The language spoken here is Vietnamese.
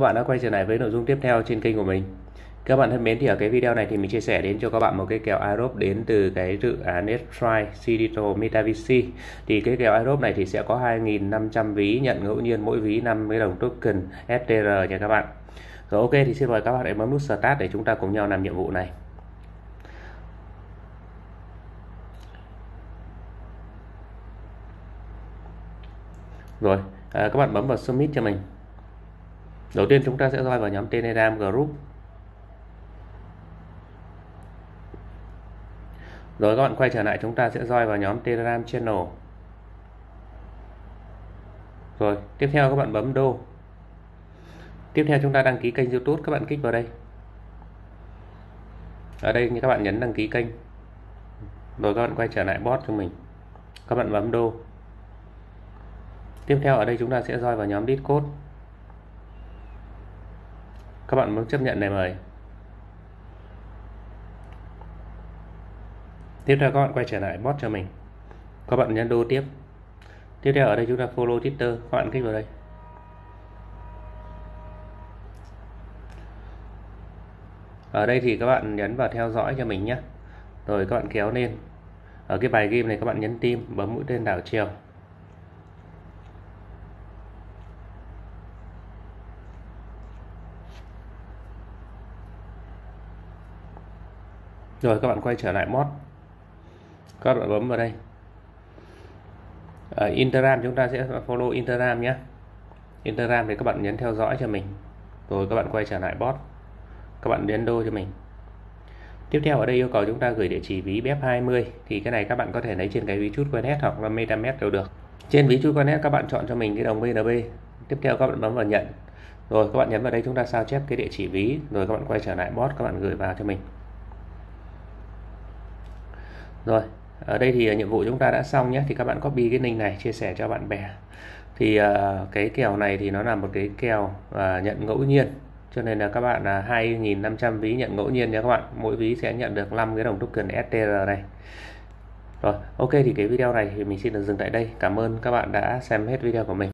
bạn đã quay trở lại với nội dung tiếp theo trên kênh của mình. Các bạn thân mến, thì ở cái video này thì mình chia sẻ đến cho các bạn một cái kèo airdrop đến từ cái dự án S-Try Digital MetaVC. Thì cái kèo airdrop này thì sẽ có 2.500 ví nhận ngẫu nhiên, mỗi ví 50 đồng token STR nha các bạn. Rồi, ok, thì xin mời các bạn hãy bấm nút Start để chúng ta cùng nhau làm nhiệm vụ này. Rồi, các bạn bấm vào Submit cho mình. Đầu tiên chúng ta sẽ join vào nhóm Telegram Group. Rồi các bạn quay trở lại, chúng ta sẽ join vào nhóm Telegram Channel. Rồi, tiếp theo các bạn bấm đô. Tiếp theo chúng ta đăng ký kênh YouTube, các bạn kích vào đây. Ở đây như các bạn nhấn đăng ký kênh. Rồi các bạn quay trở lại bot cho mình. Các bạn bấm đô. Tiếp theo ở đây chúng ta sẽ join vào nhóm Discord. Các bạn bấm chấp nhận này mời. Tiếp theo các bạn quay trở lại bot cho mình. Các bạn nhấn đô tiếp. Tiếp theo ở đây chúng ta follow Twitter, các bạn kích vào đây. Ở đây thì các bạn nhấn vào theo dõi cho mình nhé. Rồi các bạn kéo lên. Ở cái bài game này các bạn nhấn tim, bấm mũi tên đảo chiều. Rồi các bạn quay trở lại mod. Các bạn bấm vào đây. Ở Instagram chúng ta sẽ follow Instagram nhé. Instagram thì các bạn nhấn theo dõi cho mình. Rồi các bạn quay trở lại bot. Các bạn nhấn đô cho mình. Tiếp theo ở đây yêu cầu chúng ta gửi địa chỉ ví BEP20. Thì cái này các bạn có thể lấy trên cái ví Trustcoin hoặc là MetaMask đều được. Trên ví Trustcoin các bạn chọn cho mình cái đồng BNB. Tiếp theo các bạn bấm vào nhận. Rồi các bạn nhấn vào đây, chúng ta sao chép cái địa chỉ ví. Rồi các bạn quay trở lại bot, các bạn gửi vào cho mình. Rồi, ở đây thì nhiệm vụ chúng ta đã xong nhé. Thì các bạn copy cái link này, chia sẻ cho bạn bè. Thì cái kèo này thì nó là một cái kèo nhận ngẫu nhiên. Cho nên là các bạn 2.500 ví nhận ngẫu nhiên nha các bạn. Mỗi ví sẽ nhận được 5 cái đồng token STR này. Rồi, ok, thì cái video này thì mình xin được dừng tại đây. Cảm ơn các bạn đã xem hết video của mình.